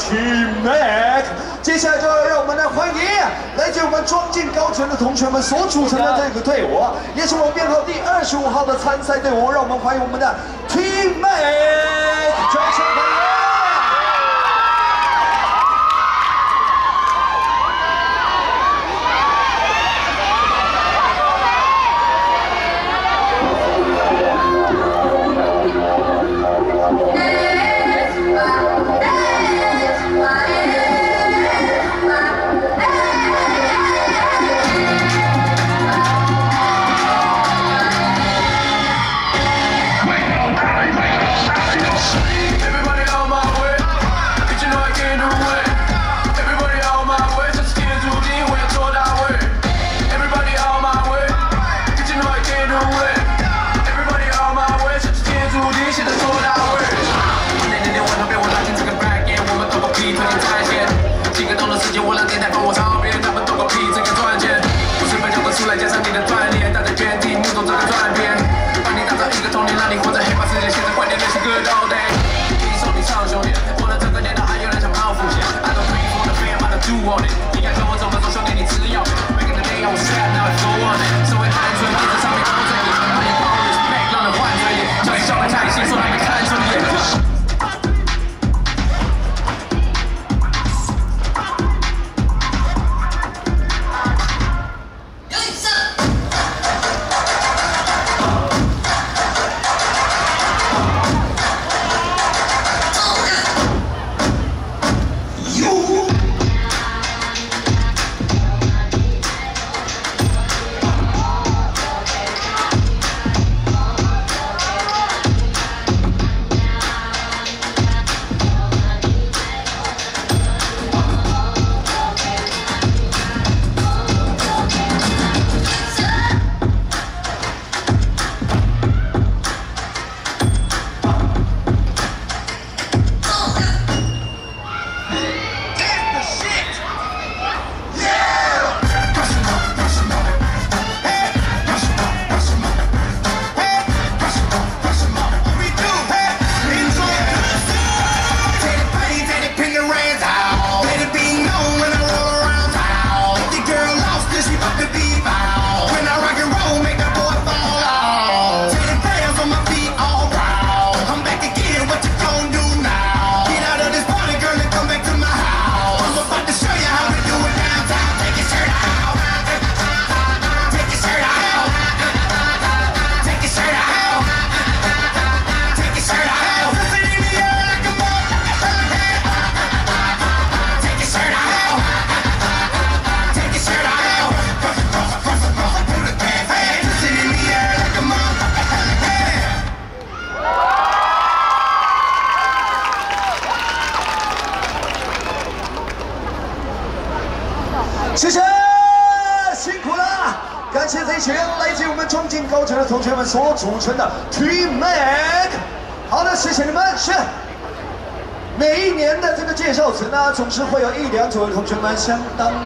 Team Mac。接下来就要让我们来欢迎来自我们庄敬高层的同学们所组成的这个队伍，也是我们编号第25号的参赛队伍。让我们欢迎我们的 Team Mac， 掌声欢迎！ 谢谢，辛苦了！感谢这一群来自我们庄敬高层的同学们所组成的 Team Mac。好的，谢谢你们。是每一年的这个介绍词呢，总是会有1、2组的同学们相当。